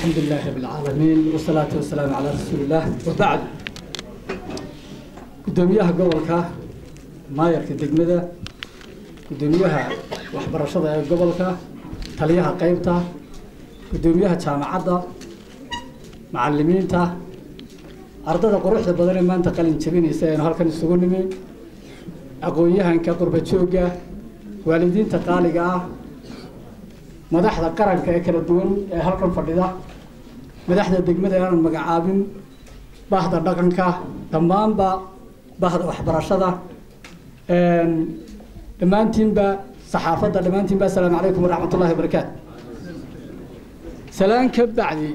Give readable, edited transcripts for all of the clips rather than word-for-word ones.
الحمد لله رب العالمين والصلاة والسلام على رسول الله وبعد قدوميها قبلك مايرك دقمده قدوميها وحبرشده قبلك تليها قيبته قدوميها جامعة معلمينته أرضا قروحة بدل ما أنت قلنا تبيني سين هالكن السجونمي أقويها إنك قربة شوقة والدين تقالقة مدحدا qaranka ee kala duwan ee halkan fadhida madaxda degmada aan magacaabin bahda dhaqanka dhammaanba bahda waxbarashada dhammaantiinba saxaafadda dhammaantiinba assalaamu calaykum waraxmatullaahi wabarakaatu salaan ka bacdi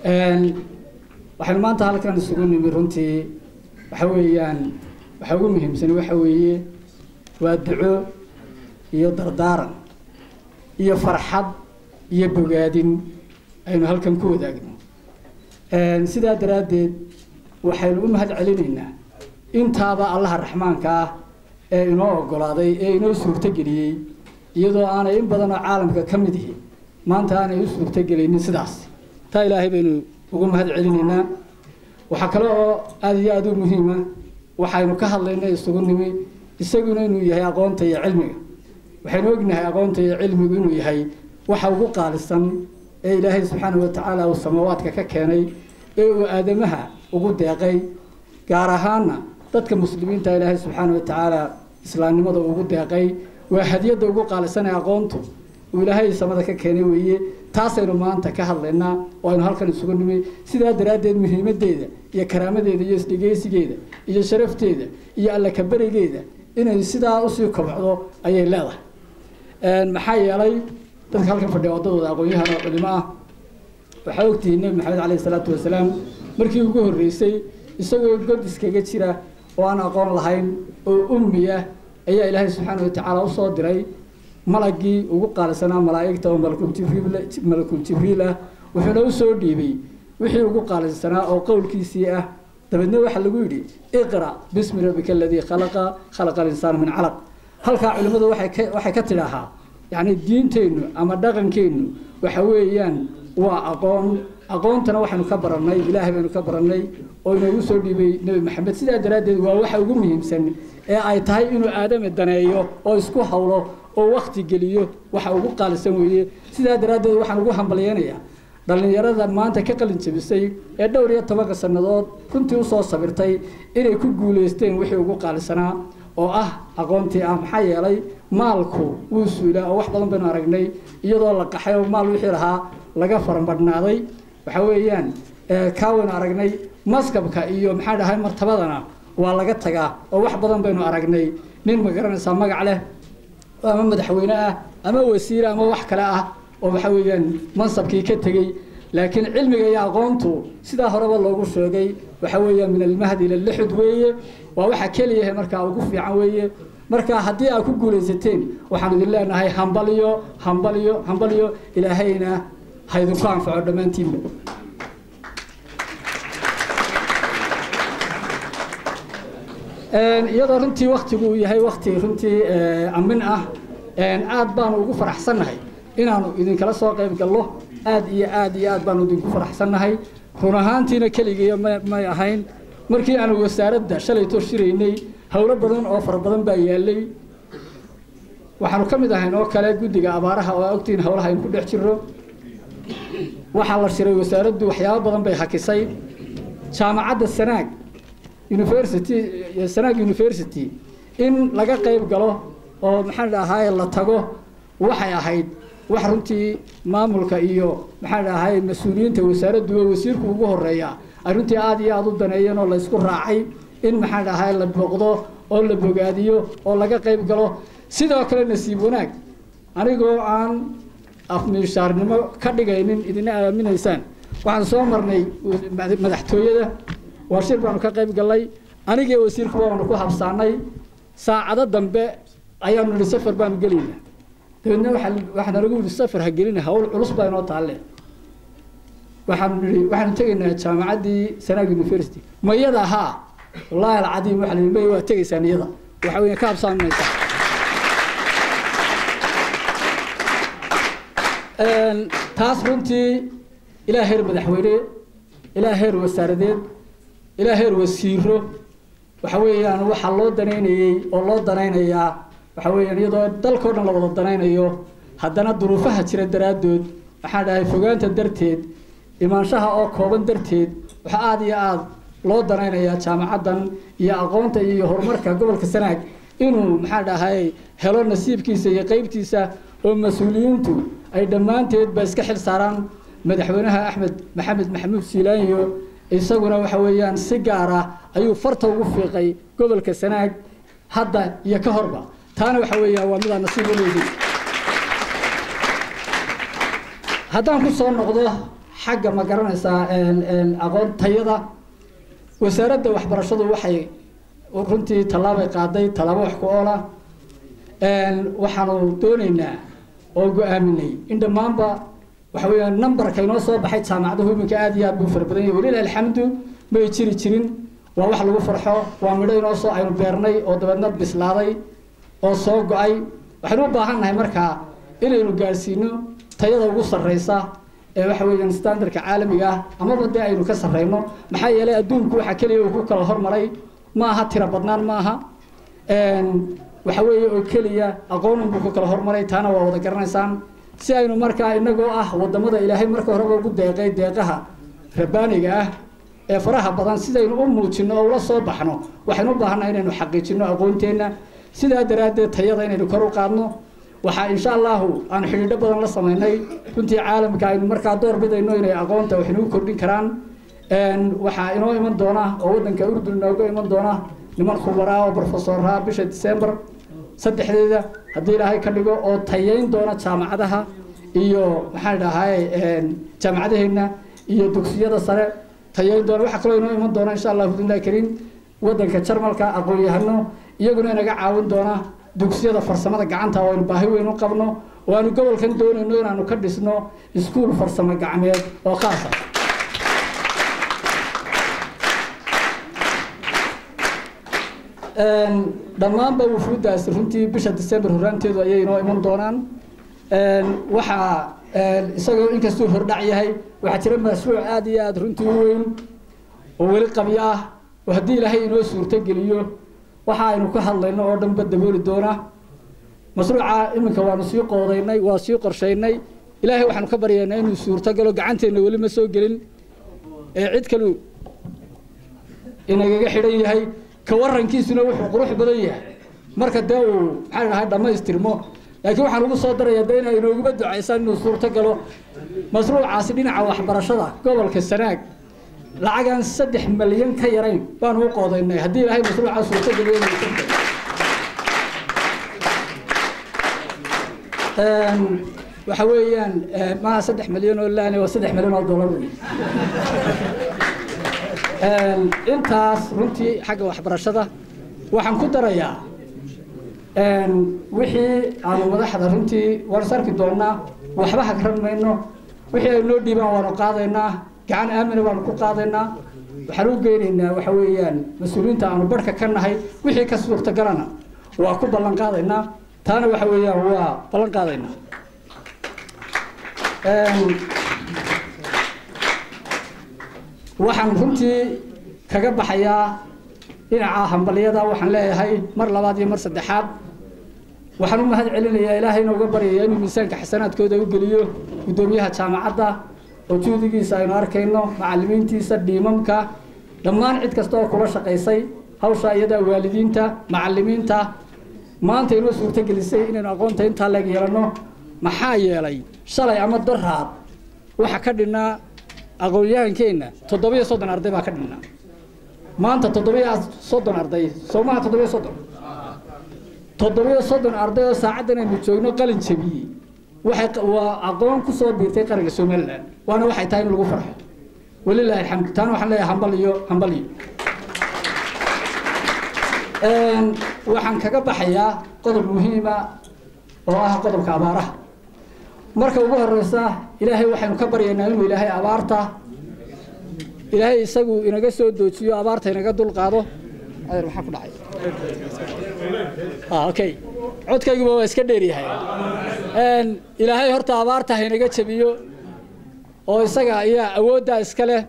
waxaan maanta halkan isugu nimid runtii waxa weeyaan waxa ugu muhiimsan waxa weeye waa duco iyo dardaaran iyo farxad iyo bogaadin aynu halkan ku wadaagno sidaa daraadeed waxaynu u mahad celinaynaa intaaba allaha raxmaanka ah ee inoo ogolaaday ee inoo suurtageliyey iyadoo aanay in badan oo caalamka ka mid yihiin maanta aanay u suurtagelinin sidaas taa ilaahay baynu ugu mahad celinaynaa waxaa kale oo aad iyo aad u muhiima waxaynu ka hadlaynay isugu nimi isaguna inuu yahay aqoonta iyo cilmiga waxaynu ognahay aqoonta iyo cilmigu inuu yahay waxa ugu qaalisan ee ilaahay subxaanahu wa tacaala uu samaawaadka ka keenay ee uu aadamaha ugu deeqay gaar ahaana dadka muslimiinta ilaahay subxaanahu wa tacaala islaamnimada ugu deeqay waa hadiyadda ugu qaalisan ee aqoontu uu ilaahay samada ka keenay weeye taasaynu maanta ka hadlaynaa oo aynu halkan isugu nimi sidaa daraaddeed muhiimadeeda iyo karaamadeeda iyo isdhegeysigeeda iyo sharafteeda iyo alla ka barigeeda inay sidaa usii kobcdo ayay leedahay maxaa yeelay dadka halkan fadhiya wadadooda aqoon-yahan oo culimo ah waxaa ogtihiin nebi maxamed caleyhi salaatu wasalaam markii ugu horreysay isagoo god iskaga jira oo aan aqoon lahayn oo ummi ah ayaa ilaahay subxaana wa tacaala usoo diray malagii ugu qaalisanaa malaa'igta oo malakul jibriil ah wuxuuna usoo dhiibay wixii ugu qaalisanaa oo qowlkiisii ah dabeedna waxaa lagu yidhi iqra bismi rabbika aladii khalaqa alinsaana min calaq halkaa culimmadu waxay ka tidhaahaa yacni diinteennu ama dhaqankeennu waxa weeyaan waa aqoontana waxaynu ka barannay ilaahay baynu ka barannay oo inoogu soo dhiibay nebi maxamed sidaa daraaddeed waa waxa ugu muhiimsan ee ay tahay inuu aadame daneeyo oo isku hawlo oo wakti geliyo waxa ugu qaalisan weeye sidaa daraaddeed waxaan ugu hambalyeynayaa dhallinyarada maanta ka qalin jabisay ee dhowr iyo 10 sannadood runtii usoo sabirtay inay ku guulaysteen wixii ugu qaalisanaa oo ah aqoontii ah maxaa yeelay maalku wuu suulaa oo wax badan baynu aragnay iyadoo la qaxay oo maal wixii lahaa laga farambadhnaaday waxa weeyaan kaawaynu aragnay maskabka iyo maxaa dhahay martabadana waa laga tagaa oo wax badan baynu aragnay nin ma garanaysaa magac leh ama madaxweyne ah ama wasiir ama wax kale ah oo waxa weeyaan mansabkii ka tagay laakiin cilmiga iyo aqoontu sidaa horeba loogu sheegay waxa weeyaan min almahdi ila al-lahd weeye waa waxa kaliya marka ugu fiican weeye marka haddii aad ku guulaysateen waxaan idin leenahay hambaliyo ilaahayna haydu ku anfaco dhammaantiin iyadoo runtii waqtigu uu yahay waqti runtii amin ah aad baan ugu faraxsanahay inaanu idin kala soo qayb galno aad iyo aad baan idinku faraxsanahay run ahaantiina kaliya ma ahayn markii aan wasaaradda shalay torshiraynay hawlo badan oo fara badan baa yaalay waxaanu ka mid ahayn oo kale guddiga abaaraha oo ogtiin hawlaha in ku dhex jiro waxaa la shiray wasaaraddu waxyaabo badan bay hakisay jaamacadda Sanaag University in laga qayb galo oo maxaan dhahay la tago waxay ahayd wax runtii maamulka iyo maxaan dhahay mas'uuliyiinta wasaaraddu wasiirku ugu horeeya arrintii aad iyo aad u daneeyeen oo la isku raacay in maxaan dhahay la booqdo oo la bogaadiyo oo laga qayb galo sidoo kale nasiib wanaag anigoo aan afmiishaarnimo ka dhigaynin idina aaminaysaan waxaan soo marnay madaxtooyada warshir baanu ka qayb galay anigii wasiirku waanu ku habsaanay saacado dambe ayaanu nidhi safar baanu gelaynaa dabeedna waxaan nagu yidhi safar ha gelina hawl culus baa inoo taalle waxaanu tegaynaa jaamacaddii Sanaag University mayada haa wallaahi alcadiim waxa la yidhi waa tegaysaan iyada waxa weeye ka habsaamaysaa taas runtii إلى هير مدحوينه إلى هير وساردين إلى هير وسيره وحوي أنا وحلو دنيني والله دنيني وحوي أنا يضو دلكورنا لو دنيني هدنا ظروفها ترى درادود وحنا فوقان تدرتيد إيمان شها أو كوبن درتيد وحادي عاد لو دنيني جامعة يا أقونت يا هرمرك قبل كسنة إنه محل هاي هلو نصيب كيسة يقيبتيسة ومسؤولينتو أي دمانتيد بس كحل صاران مدحونها أحمد محمود سيلانيو يسوون وحويان سيجارة أيو فرطة وفقي قبل كسنة هذا يكهربا تانا وحويا ومذا نصيب وليدي هذا نقصون نقضه حق ما قرنا أقول تيضا وسارد وحبرشده وحي وكنتي طلابي قاضي طلابي وحكولا وحنو دونينا أو آمني عندما ما وحوي النمبر كينو صوب حيت سامعده من كأديات بفربدني ولله الحمد ما يشير يشيرين وواحد لو فرحه وعملوا نص عين بيرني أو دبنا بسلاضي أو صوب أي وحنو باهنا هاي مركها إلى إنه جالسينه تيجي وقص الرئيسة وحوي الستاندر كعالمي أما بدي إنه كسر رينه محيي لا أدون كو حكلي وكو كل هرمري ما هترى بدنان ماها وحوي كلية أقول بكو كل هرمري تانا وذكرنا إنسان si aynu markaa inagoo wadamada ilaahay marka hore ugu deeqay deeqaha rabbaaniga ee faraha badan sidaynu u muujino oo la soo baxno waxaynu u baahanahay inaynu xaqiijino aqoonteena sida daraadeed tayada inaynu kor u qaadno waxa insha Allah aan xiriir badan la sameeynay runtii caalamka aynu markaa door bidayno inay aqoonta waxaynu u kordhin karaan waxa inoo iman doona oo wadanka Urdun nooga iman doona niman khubaro oo professor bisha December saddexdeeda haddii ilaahay ka dhigo oo tayeyn doona jaamacadaha iyo maxaa dhahay jaamacadaheena iyo dugsiyada sare tayeyn doona waxa kale inoo iman doona insha Allah billahi kariim wadanka Jarmalka aqoon-yahano iyaguna inaga caawin doona dugsiyada farsamada gacanta oo baahi weyn u qabno oo aanu gobolkan doonayno inaanu ka dhisno iskuul farsamo gacmeed oo khaas ah dhammaanba wufuudaas runtii bisha December horaanteedu ayay inoo iman doonaan waxa isagoo inkastoo hordhac yahay waxa jira mashruuc aad iyo aad runtii u weyn oo weli qabyo ah oo haddii ilaahay inoo suurto geliyo waxa aynu ka hadlayno oo dhanba dabooli doona mashruuca iminka waanu sii qoodaynay waa sii qorshaynay ilaahay waxaanu ka baryaynaa inuu suurto galo gacanteena weli ma soo gelin cid kale inagaga xidhan yahay كورنكيسنا وحنا قروح بديه مركز ده وحنا هذا ما يستلمه لكن وحنا نقول صدر يدينا إنه يبدو عيسان إنه صورة قالوا مشروع عاصمين على حبرشة قبل كالسناق لعجن 6 مليون كيرين بانو قاضينا هدي هاي مشروع على صورة قالوا وحويا ما 6 مليون ولا أنا و6 مليون دولار intaas runtii xagga waxbarashada waxaan ku darayaa wixii aan madaxda runtii warsarki doonaa waxba hagran mayno wixii ay loo dhiibaan waanu qaadaynaa gacan aamin waanu ku qaadaynaa waxaan u geynaynaa waxa weeyaan mas'uuliyiinta aanu barka ka nahay wixii ka suurta galana waa ku ballan qaadaynaa taana waxa weeyaan waa ballan qaadaynaa waxaan runtii kaga baxayaa dhinaca hambaliyada waxaan leeyahay mar labaad iyo mar saddexaad waxaan u mahad celinayaa ilaahay inooga baryayaa inuu miisaanka xasanaadkooda u geliyo gudoomiyaha jaamacadda oo juudigiisa aynu arkayno macallimiintiisa dhiimamka dhammaan cid kasta oo kula shaqaysay hawsha iyada waalidiinta macallimiinta maanta inoo suurto gelisay inaynu aqoonta intaa laga yeelano maxaa yeelay shalay ama daraad waxa ka dhinaa aqoon-yahankeena 730 arday baa ka dhinaa maanta 730 arday Soomaaliya 730 arday oo saacadan aynu joogno qalin jabiyay waxay waa aqoon ku soo biirtay qaranka Soomaaliland waana waxay tahay in lagu farxo walillahi alxamd tan waxaan leeyahay hambaliyo waxaan kaga baxayaa qodob muhiim ah oo ah qodobka abaaraha marka ugu horeysa ilaahay waxaanu ka baryaynaa inuu ilaahay abaarta ilaahay isagu inaga soo doojiyo abaarta inaga dul qaado adeer waxa ku dhacay okay codkaygu waa iska dheer yahay ilaahay horta abaarta inaga jabiyo oo isaga ayaa awoodda iska leh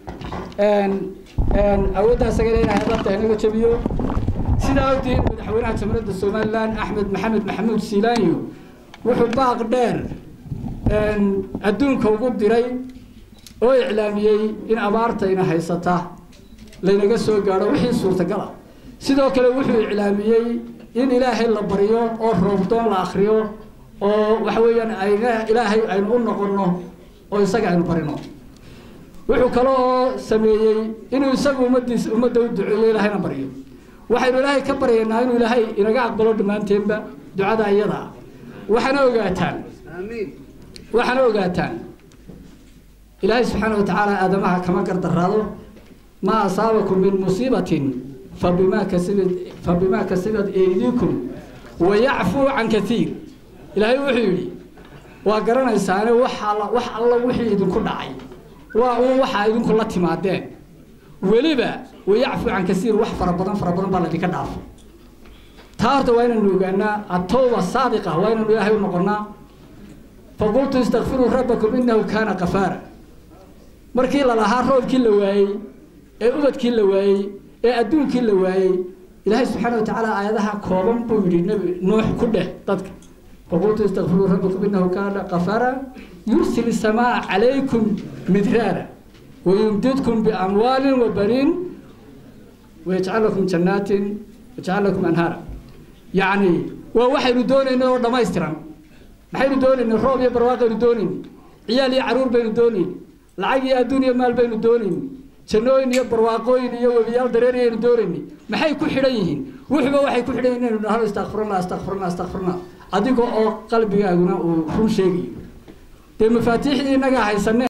awoodda isaga leh inay dadka inaga jabiyo sida awgeed madaxweynaha jamhuuriyadda Soomaaliland Axmed Maxamed Maxamuud Siilaanyo wuxuu baaq dheer adduunka ugu diray oo iclaamiyay in abaartayna haysata laynaga soo gaaro wixii suurtagal ah sidoo kale wuxuu iclaamiyay in ilaahay la bariyo oo roobdoon la akhriyo oo waxa weeyaan ilaahay aynu u noqono oo isaga aynu barino wuxuu kale oo sameeyay inuu isagu ummadda u duceeyo ilaahayna bariyo waxaynu ilaahay ka baryaynaa inuu ilaahay inaga aqbalo dhammaanteenba ducada iyada waxana ogaataan ilaahay subxaanahu wa tacaala aadamaha kama gardaraado ma asaabakum min musiibatin فبما كسبت أيديكم ويعفو عن كثير إلهي وحيدي وقرنا إنسانه وح الله وحيد كل عين وحيد كل تمادين ولبا ويعفو عن كثير وح فربنا بالذي كنعرف تارت وين نوجنا التوبة الصادقة وين إلهي ونقرنا فقلت استغفروا ربكم إنه كان غفارا مركي لها روب كل واي أبد كل واي أدون كل واي إلهي سبحانه وتعالى آياتها كوبن بويري نوح كله تذك فقلت استغفروا ربكم إنه كان غفارا يرسل السماء عليكم مدرارا ويمددكم بأموال وبنين ويجعل لكم جنات ويجعل لكم أنهارا يعني ووحي دون إنه ما يسترم محي دون إنه الروب يبرواق دونين عيالي عرور بين دونين العقي الدنيا مال بين دونين جنوين يا برواقوين يا وبيال دريرين دورني ما حي كل حريين وحبا وحي كل حريين إنه هذا استغفر الله أديكوا قلبي أقولنا وكل شيء. تم مفاتيح إنك هاي سنة.